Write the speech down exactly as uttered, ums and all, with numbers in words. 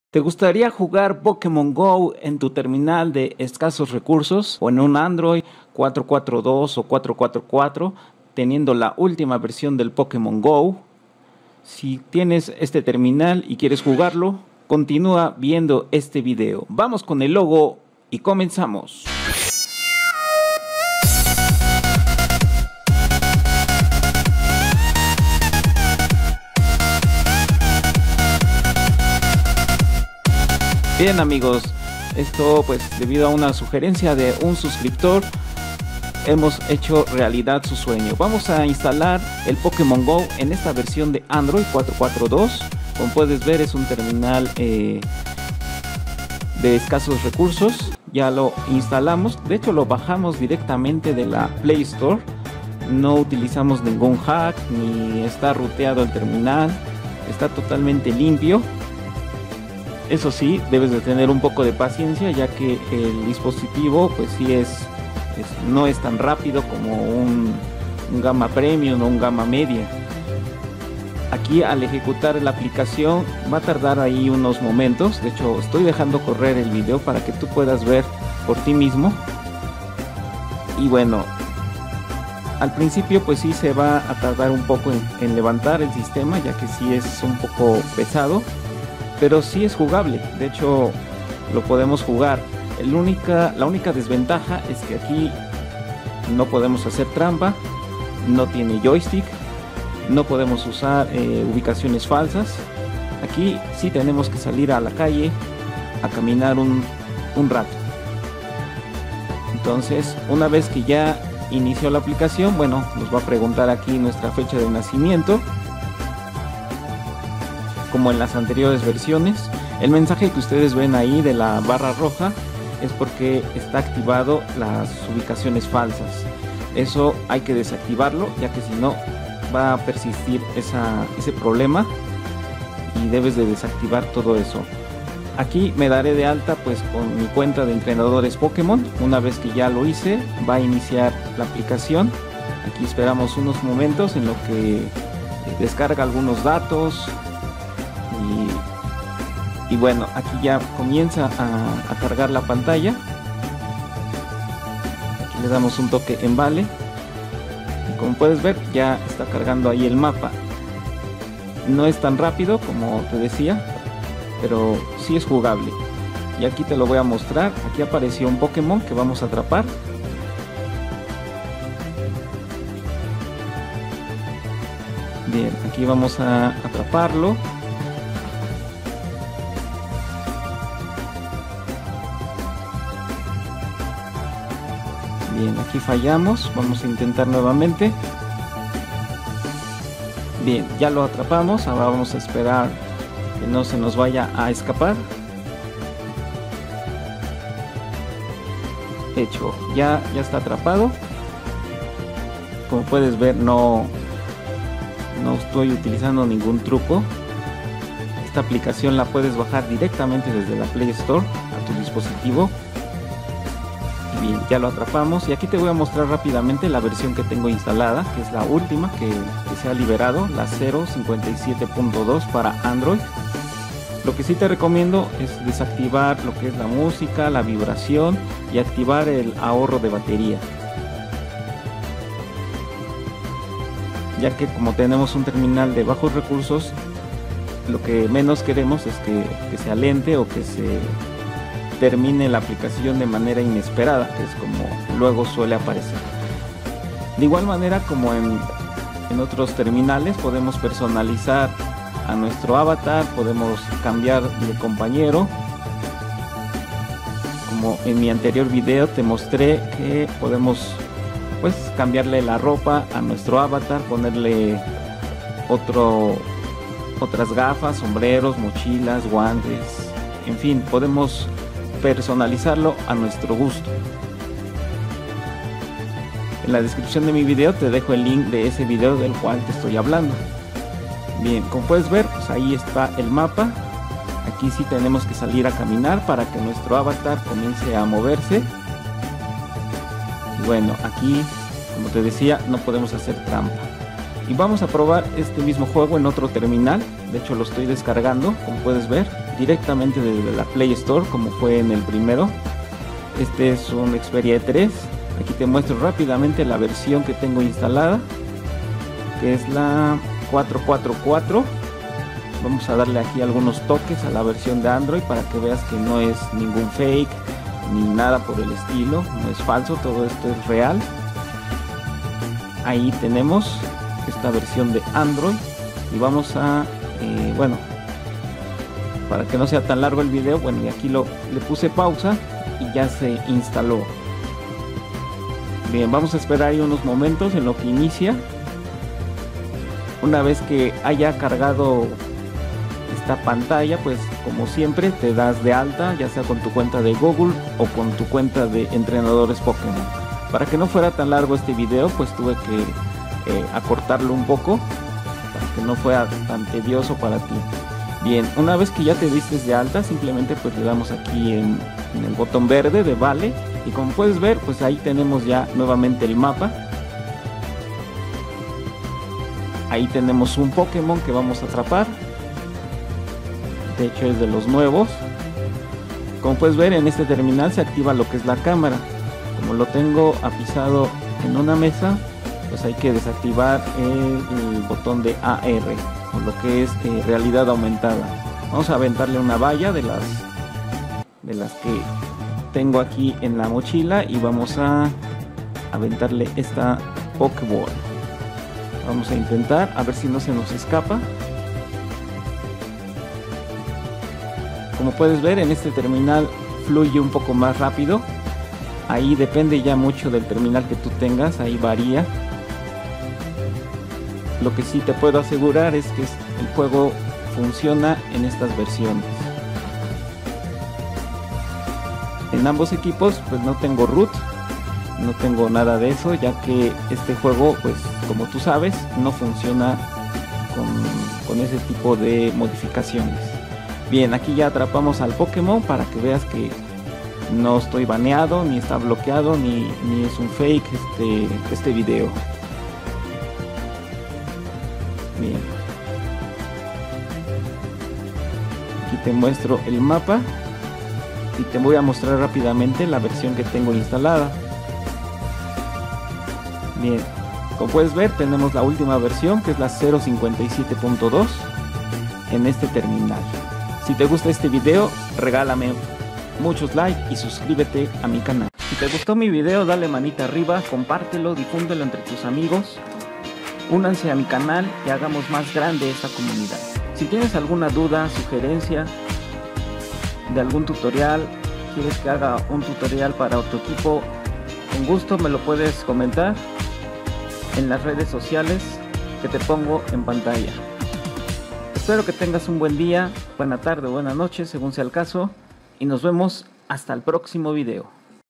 ¿Te gustaría jugar Pokémon Go en tu terminal de escasos recursos o en un Android cuatro cuatro dos o cuatro cuatro cuatro teniendo la última versión del Pokémon Go? Si tienes este terminal y quieres jugarlo, continúa viendo este video. Vamos con el logo y comenzamos. Bien amigos, esto pues debido a una sugerencia de un suscriptor hemos hecho realidad su sueño. Vamos a instalar el Pokémon Go en esta versión de Android cuatro cuatro dos. Como puedes ver, es un terminal eh, de escasos recursos. Ya lo instalamos, de hecho lo bajamos directamente de la Play Store. No utilizamos ningún hack ni está ruteado el terminal, está totalmente limpio. Eso sí, debes de tener un poco de paciencia, ya que el dispositivo pues sí es, es no es tan rápido como un, un gama premium o un gama media. Aquí al ejecutar la aplicación va a tardar ahí unos momentos. De hecho estoy dejando correr el video para que tú puedas ver por ti mismo. Y bueno, al principio pues sí se va a tardar un poco en, en levantar el sistema, ya que sí es un poco pesado. Pero sí es jugable, de hecho lo podemos jugar. El única, la única desventaja es que aquí no podemos hacer trampa, no tiene joystick, no podemos usar eh, ubicaciones falsas. Aquí sí tenemos que salir a la calle a caminar un, un rato. Entonces, una vez que ya inició la aplicación, bueno, nos va a preguntar aquí nuestra fecha de nacimiento, como en las anteriores versiones. El mensaje que ustedes ven ahí de la barra roja es porque está activado las ubicaciones falsas. Eso hay que desactivarlo, ya que si no va a persistir esa, ese problema y debes de desactivar todo eso. Aquí me daré de alta pues con mi cuenta de entrenadores Pokémon. Una vez que ya lo hice, va a iniciar la aplicación. Aquí esperamos unos momentos en lo que descarga algunos datos. Y, y bueno, aquí ya comienza a, a cargar la pantalla. Aquí le damos un toque en vale. Y como puedes ver, ya está cargando ahí el mapa. No es tan rápido como te decía, pero sí es jugable. Y aquí te lo voy a mostrar. Aquí apareció un Pokémon que vamos a atrapar. Bien, aquí vamos a atraparlo. Bien, aquí fallamos, vamos a intentar nuevamente. Bien, ya lo atrapamos, ahora vamos a esperar que no se nos vaya a escapar. Hecho, ya, ya está atrapado. Como puedes ver, no, no estoy utilizando ningún truco. Esta aplicación la puedes bajar directamente desde la Play Store a tu dispositivo. Bien, ya lo atrapamos y aquí te voy a mostrar rápidamente la versión que tengo instalada, que es la última que, que se ha liberado, la cero cincuenta y siete punto dos para Android. Lo que sí te recomiendo es desactivar lo que es la música, la vibración y activar el ahorro de batería, ya que como tenemos un terminal de bajos recursos, lo que menos queremos es que, que se alente o que se termine la aplicación de manera inesperada, que es como luego suele aparecer. De igual manera, como en, en otros terminales, podemos personalizar a nuestro avatar, podemos cambiar de compañero. Como en mi anterior video te mostré que podemos pues cambiarle la ropa a nuestro avatar, ponerle otro, otras gafas, sombreros, mochilas, guantes, en fin, podemos personalizarlo a nuestro gusto. En la descripción de mi video te dejo el link de ese video del cual te estoy hablando. Bien, como puedes ver, pues ahí está el mapa. Aquí sí tenemos que salir a caminar para que nuestro avatar comience a moverse. Y bueno, aquí, como te decía, no podemos hacer trampa. Y vamos a probar este mismo juego en otro terminal. De hecho lo estoy descargando, como puedes ver. directamente desde la Play Store, como fue en el primero. Este es un Xperia tres. Aquí te muestro rápidamente la versión que tengo instalada, que es la cuatro cuatro cuatro. Vamos a darle aquí algunos toques a la versión de Android para que veas que no es ningún fake ni nada por el estilo, no es falso, todo esto es real. Ahí tenemos esta versión de Android y vamos a, eh, bueno, para que no sea tan largo el video, bueno, y aquí lo, le puse pausa y ya se instaló. Bien, vamos a esperar ahí unos momentos en lo que inicia. Una vez que haya cargado esta pantalla, pues como siempre te das de alta, ya sea con tu cuenta de Google o con tu cuenta de entrenadores Pokémon. Para que no fuera tan largo este video, pues tuve que eh, acortarlo un poco para que no fuera tan tedioso para ti. Bien, una vez que ya te diste de alta, simplemente pues le damos aquí en, en el botón verde de vale, y como puedes ver, pues ahí tenemos ya nuevamente el mapa. Ahí tenemos un Pokémon que vamos a atrapar. De hecho es de los nuevos. Como puedes ver, en este terminal se activa lo que es la cámara. Como lo tengo apisado en una mesa, pues hay que desactivar el, el botón de A R, o lo que es eh, realidad aumentada. Vamos a aventarle una valla de las de las que tengo aquí en la mochila y vamos a aventarle esta Pokéball. Vamos a intentar a ver si no se nos escapa. Como puedes ver, en este terminal fluye un poco más rápido. Ahí depende ya mucho del terminal que tú tengas, ahí varía. Lo que sí te puedo asegurar es que el juego funciona en estas versiones. En ambos equipos pues no tengo root, no tengo nada de eso, ya que este juego, pues como tú sabes, no funciona con, con ese tipo de modificaciones. Bien, aquí ya atrapamos al Pokémon para que veas que no estoy baneado, ni está bloqueado, ni, ni es un fake este, este video. Bien. Aquí te muestro el mapa y te voy a mostrar rápidamente la versión que tengo instalada. Bien, como puedes ver, tenemos la última versión, que es la cero cincuenta y siete punto dos en este terminal. Si te gusta este video, regálame muchos likes y suscríbete a mi canal. Si te gustó mi video, dale manita arriba, compártelo, difúndelo entre tus amigos. Únanse a mi canal y hagamos más grande esta comunidad. Si tienes alguna duda, sugerencia de algún tutorial, quieres que haga un tutorial para tu equipo, con gusto me lo puedes comentar en las redes sociales que te pongo en pantalla. Espero que tengas un buen día, buena tarde o buena noche, según sea el caso, y nos vemos hasta el próximo video.